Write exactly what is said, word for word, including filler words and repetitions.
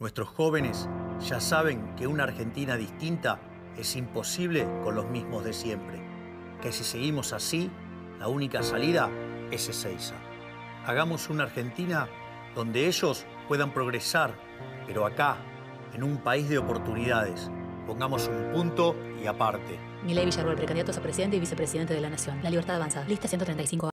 Nuestros jóvenes ya saben que una Argentina distinta es imposible con los mismos de siempre. Que si seguimos así, la única salida es Ezeiza. Hagamos una Argentina donde ellos puedan progresar, pero acá, en un país de oportunidades, pongamos un punto y aparte. Milei Villarroel, precandidatos a presidente y vicepresidente de la Nación. La Libertad Avanza. Lista ciento treinta y cinco.